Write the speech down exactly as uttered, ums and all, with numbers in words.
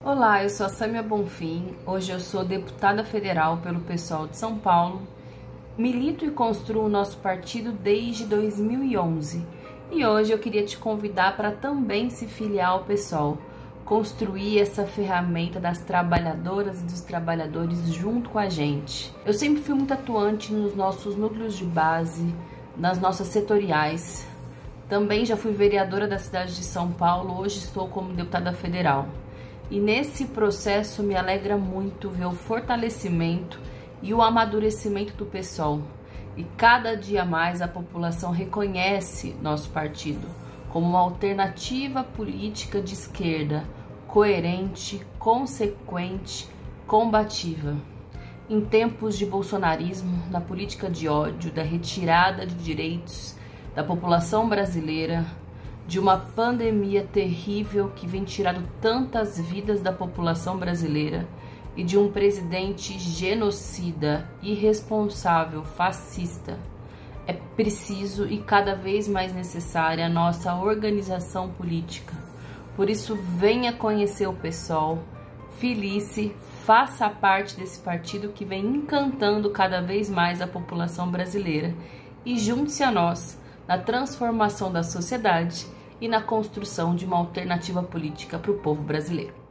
Olá, eu sou a Sâmia Bonfim, hoje eu sou deputada federal pelo PSOL de São Paulo, milito e construo o nosso partido desde dois mil e onze e hoje eu queria te convidar para também se filiar ao PSOL, construir essa ferramenta das trabalhadoras e dos trabalhadores junto com a gente. Eu sempre fui muito atuante nos nossos núcleos de base, nas nossas setoriais, também já fui vereadora da cidade de São Paulo, hoje estou como deputada federal. E nesse processo me alegra muito ver o fortalecimento e o amadurecimento do PSOL. E cada dia mais a população reconhece nosso partido como uma alternativa política de esquerda, coerente, consequente, combativa. Em tempos de bolsonarismo, na política de ódio, da retirada de direitos da população brasileira, de uma pandemia terrível que vem tirando tantas vidas da população brasileira e de um presidente genocida, irresponsável, fascista, é preciso e cada vez mais necessária a nossa organização política. Por isso, venha conhecer o PSOL, filie-se, faça parte desse partido que vem encantando cada vez mais a população brasileira e junte-se a nós na transformação da sociedade e na construção de uma alternativa política para o povo brasileiro.